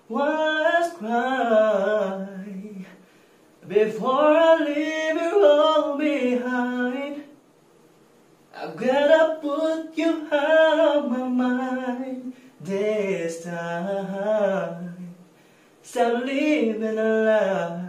one last cry before I leave you all behind. I've gotta put you out of my mind this time. Stop living a lie.